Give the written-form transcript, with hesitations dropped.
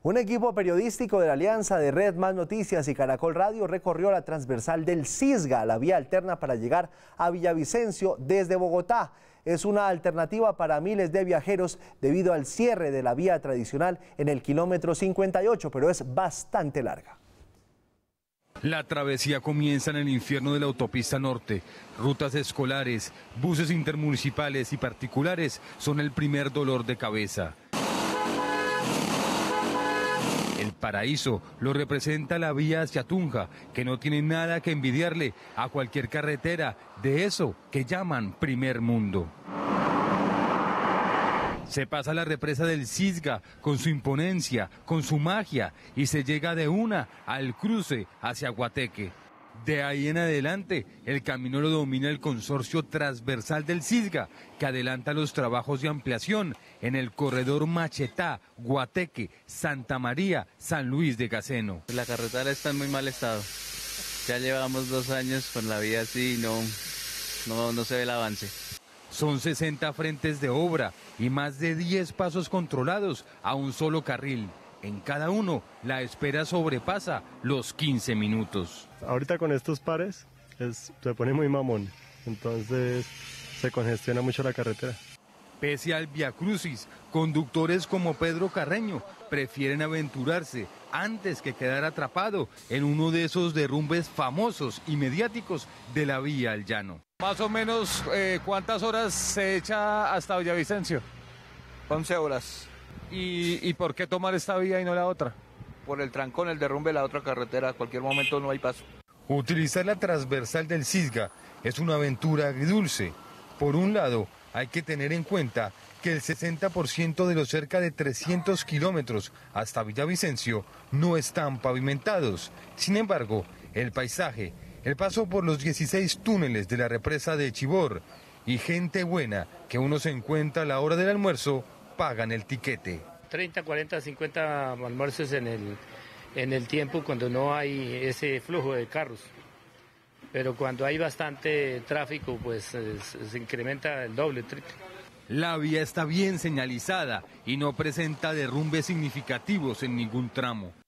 Un equipo periodístico de la alianza de Red Más Noticias y Caracol Radio recorrió la transversal del Cisga, la vía alterna para llegar a Villavicencio desde Bogotá. Es una alternativa para miles de viajeros debido al cierre de la vía tradicional en el kilómetro 58, pero es bastante larga. La travesía comienza en el infierno de la autopista norte. Rutas escolares, buses intermunicipales y particulares son el primer dolor de cabeza. El paraíso lo representa la vía hacia Tunja, que no tiene nada que envidiarle a cualquier carretera de eso que llaman primer mundo. Se pasa la represa del Cisga con su imponencia, con su magia, y se llega de una al cruce hacia Guateque. De ahí en adelante, el camino lo domina el consorcio transversal del Cisga, que adelanta los trabajos de ampliación en el corredor Machetá, Guateque, Santa María, San Luis de Gaceno. La carretera está en muy mal estado. Ya llevamos 2 años con la vía así y no se ve el avance. Son 60 frentes de obra y más de 10 pasos controlados a un solo carril. En cada uno, la espera sobrepasa los 15 minutos. Ahorita con estos pares se pone muy mamón, entonces se congestiona mucho la carretera. Pese al viacrucis, conductores como Pedro Carreño prefieren aventurarse antes que quedar atrapado en uno de esos derrumbes famosos y mediáticos de la vía al llano. Más o menos, ¿cuántas horas se echa hasta Villavicencio? 11 horas. ¿Y por qué tomar esta vía y no la otra? Por el trancón, el derrumbe de la otra carretera, a cualquier momento no hay paso. Utilizar la transversal del Cisga es una aventura agridulce. Por un lado, hay que tener en cuenta que el 60% de los cerca de 300 kilómetros hasta Villavicencio no están pavimentados. Sin embargo, el paisaje, el paso por los 16 túneles de la represa de Chivor y gente buena que uno se encuentra a la hora del almuerzo, pagan el tiquete. 30, 40, 50 almuerzos en el tiempo cuando no hay ese flujo de carros. Pero cuando hay bastante tráfico, pues se incrementa el doble, triple. La vía está bien señalizada y no presenta derrumbes significativos en ningún tramo.